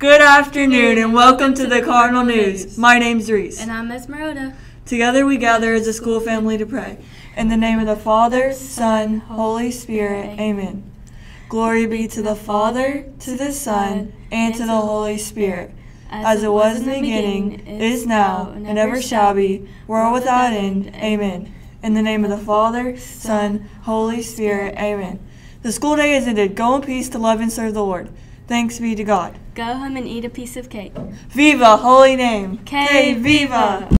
Good afternoon and welcome to the Cardinal News. My name's Reese. And I'm Esmeralda. Together we gather as a school family to pray. In the name of the Father, Son, Holy Spirit, amen. Glory be to the Father, to the Son, and to the Holy Spirit, as it was in the beginning, is now, and ever shall be, world without end, amen. In the name of the Father, Son, Holy Spirit, amen. The school day is ended. Go in peace to love and serve the Lord. Thanks be to God. Go home and eat a piece of cake. Viva, holy name. Que viva!